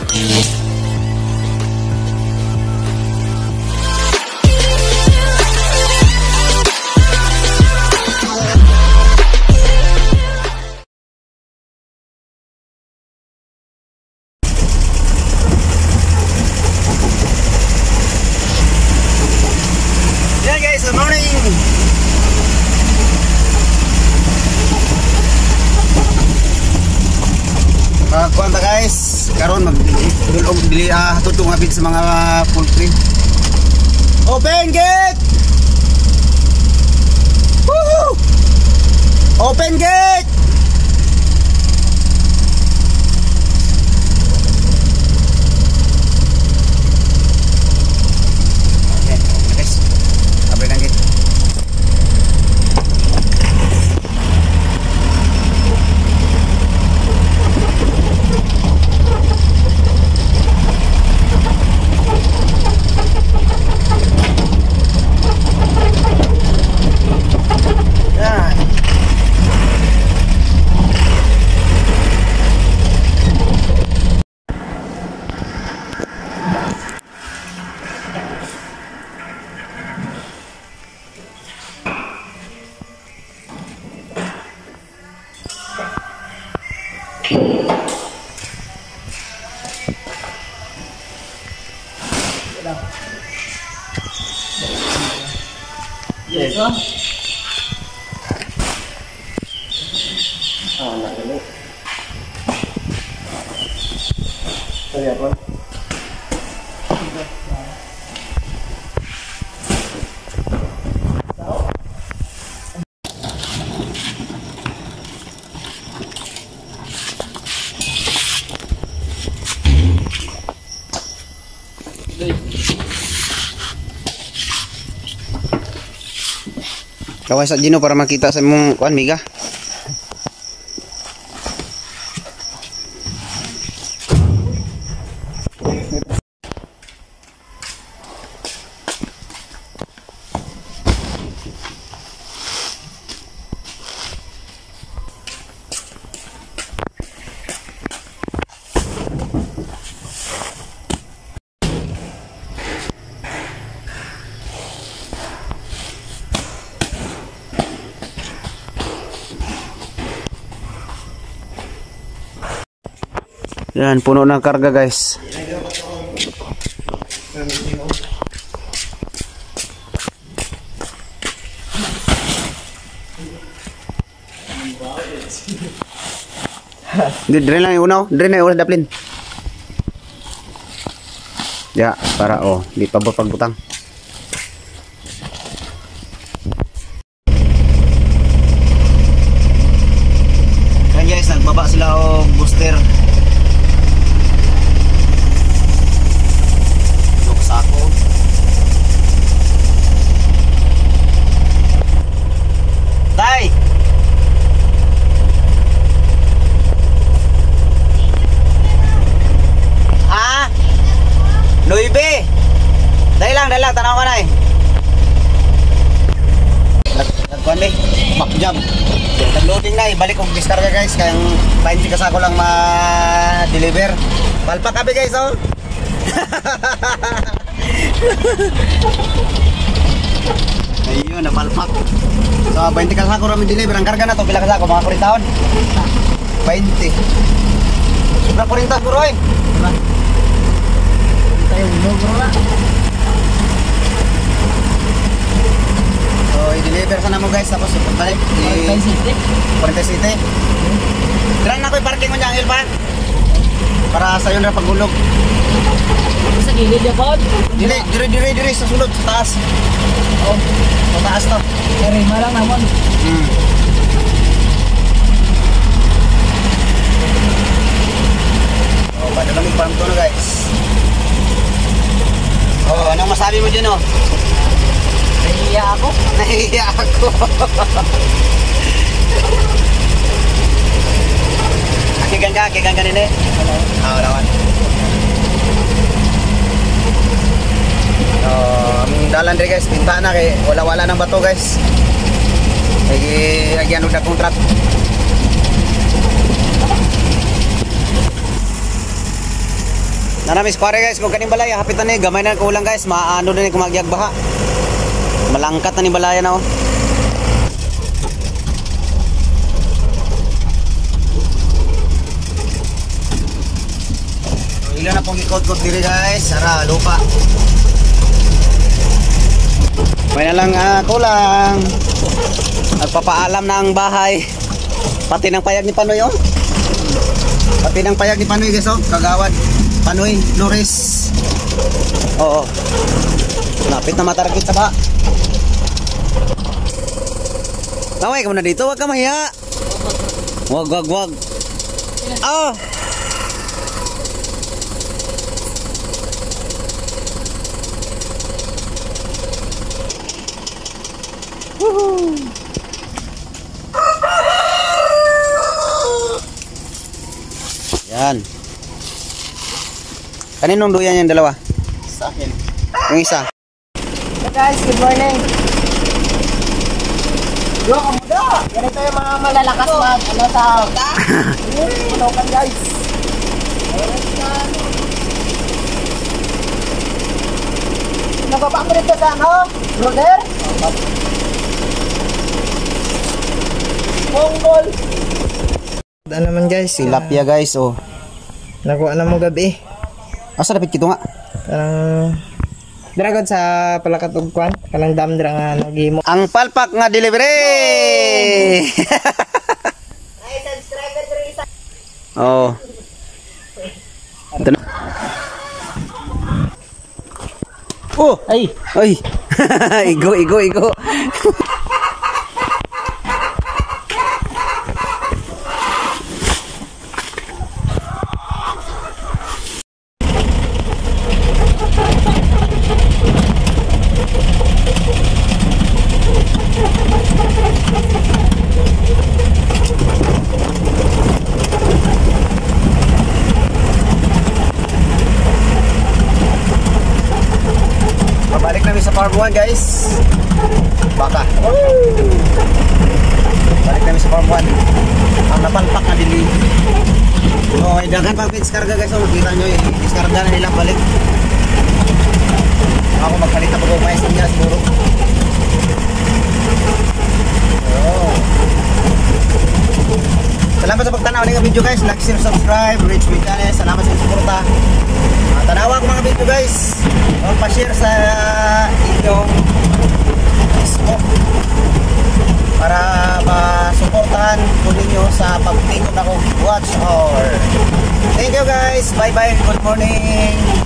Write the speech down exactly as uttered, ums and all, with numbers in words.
Kuan ta guys, karon mag dulog dili ah tutong abid sa mga poultry. Open gate. Woo! Open gate. Okay, guys. Abay lang gate. Yes, sir. Ah, nak dulu. Tadi apa? Kaway sa Gino para makita sa mong kuan miga. Yan, puno ng karga guys. Dire lang yung unaw, dire na yung ulas daplin. Ya, para oh, di pa pagbutang. Yan guys, nagbaba sila og booster. Sako. Tay. Ah. Nuibe. Dai lang, dai lang tanaw ka na eh. Nagkuan ni, back jump. Nag-loading na eh, balik kong diskarga guys, kayang twenty kasako lang ma-deliver. Palpak kape guys oh. Ayun, napalpak. So, twenty kasako rami deliver. Ang karga na to, pila kasako? Mga forty taon? twenty. Sobra forty bro eh. Diba? Tayo ulo bro na. So, i-deliver ka na mo guys. Tapos, balik. forty city. Diran na ko i-parking mo niya, Angel pa. Para sa yun na paggulog. Sa gilid ya pod? Dili, diri, diri, diri, sa sulod, sa taas. Oh, sa taas to. Kaya malang naman. Hmm. Oh, padalamig farm to na guys. Oh, anong masabi mo dyan oh? Nahihiya ako. Nahihiya ako. Akigan ka, akigan ka nini. Oo, naman. Oh, ang dalan rin guys, pinta na kay wala-wala ng bato guys. Lagi lagi ano na kontrat. Nanamis pare guys, kung kaning balaya hapitan ni gamay na kulang guys, maano din kumagyag baha. Malangkat na ni balaya na oh. Ilan na pong ikot-kot diri guys, ara lupa. May na lang uh, kulang. Nagpapaalam na ang bahay. Pati ng payag ni Panoy oh. Pati ng payag ni Panoy guys oh, kagawad. Panoy, Flores. Oo. Lapit na matarget sa ba. Taway ka muna dito, wag ka mahiya. Wag, wag, wag. Ah! Woohoo! Yan. Kaninong duyan yung dalawa? Sa akin. Yung isa. Hey guys, good morning. Yo, kamuda! Ganito yung mga malalakas mag, ano sa... Punokan guys. Nagpapa mo dito sa ano? Brother? Mongol! Ano naman guys, Tilapia guys oh. nakuha na mo gabi. Asa dapat kito nga? Parang Dragon sa palakatugkwan, kanang dam dra nga nagimo. Ang palpak nga delivery. Ay, subscriber ko rin isa. Oh. Ito na. Oh, Ay! ay. Igo, igo, igo. Pabalik namin sa farm one guys. Baka. Balik namin sa farm one. Ang napalpak na dili. So, ay dagan pag diskarga guys. So, makita nyo eh. Diskarga na nila balik. Ako magpalit na pag-umayas niya siguro. Oh. Salamat sa pagtanaw ng video guys. Like, share, subscribe, reach me channel. Salamat sa suporta. Uh, tanawa ko mga video guys. Magpa-share sa inyong Facebook para masuportahan po ninyo sa pag-take na ko watch or thank you guys. Bye bye. Good morning.